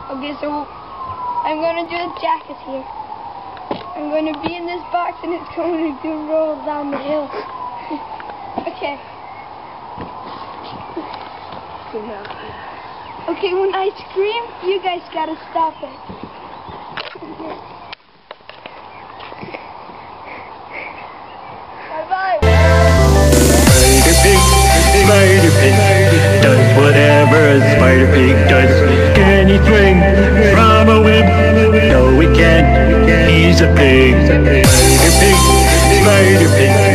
Okay, so I'm gonna do a jackass here. I'm gonna be in this box and it's going to roll down the hill. Okay. Okay, when I scream, you guys gotta stop it. Bye-bye. Spider pig does whatever a spider pig does. Can he swing from a web? No, he can't. He's a pig. Spider pig